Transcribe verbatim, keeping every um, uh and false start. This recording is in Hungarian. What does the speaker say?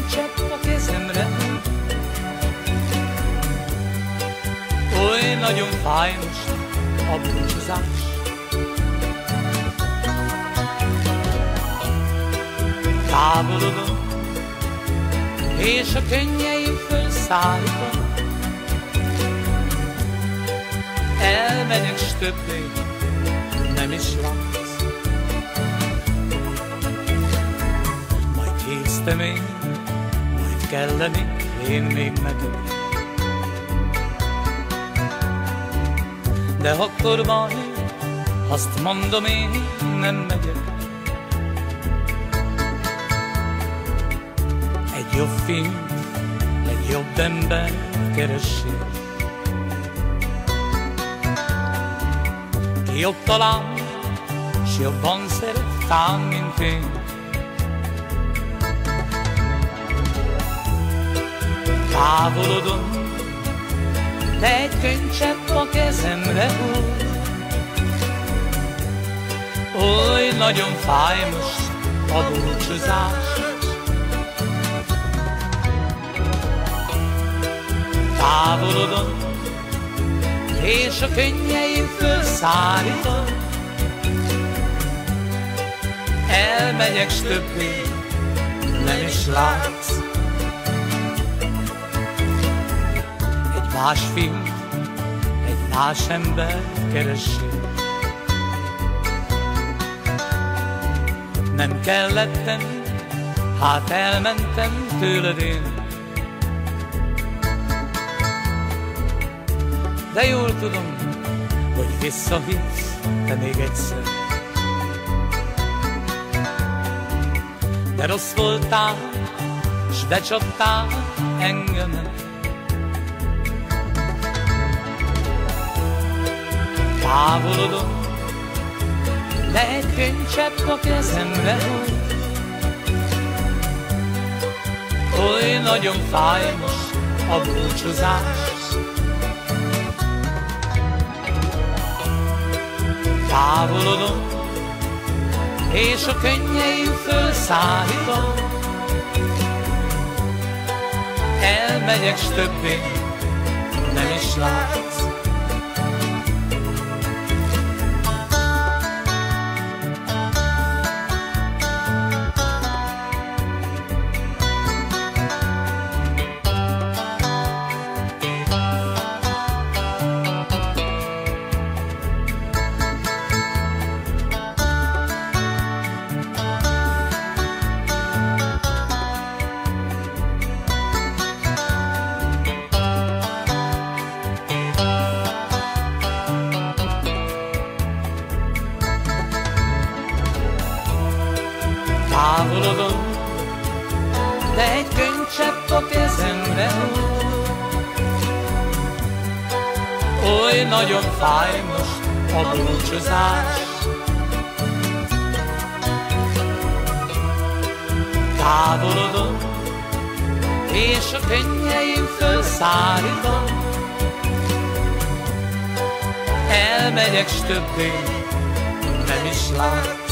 könycsepp a kezemre, oly nagyon fáj most a búcsúzás. Távolodom, és a könnyeim fölszállítom, elmegyek, s többé nem is látsz. Majd késztem én, majd kellenék én még neked, de akkor majd azt mondom, én nem megyek. Egy jobb fiút, egy jobb ember keressél, ki jobb talán, s jobban szeret tán, mint én. Távolodom, de egy könycsepp a kezemre hull, oly nagyon fáj most a búcsúzás. Távolodom, és a könnyeim fölszállítom, elmegyek, s többé nem is látsz. Egy más fiú, egy más ember keressél, nem kellett tenni, hát elmentem tőled én. De jól tudom, hogy visszahívsz te még egyszer. De rossz voltál, s becsaptál engemet. Távolodom, de egy könycsepp a kezemre hull, oly nagyon fáj most a búcsúzás. Távolodom, és a könnyeim fölszállítom, elmegyek, s többé nem is látsz. Távolodom, de egy könycsepp a kezemre hull, oly nagyon fáj most a búcsúzás. Távolodom, és a könnyeim fölszállítom, elmegyek, s többé nem is látsz.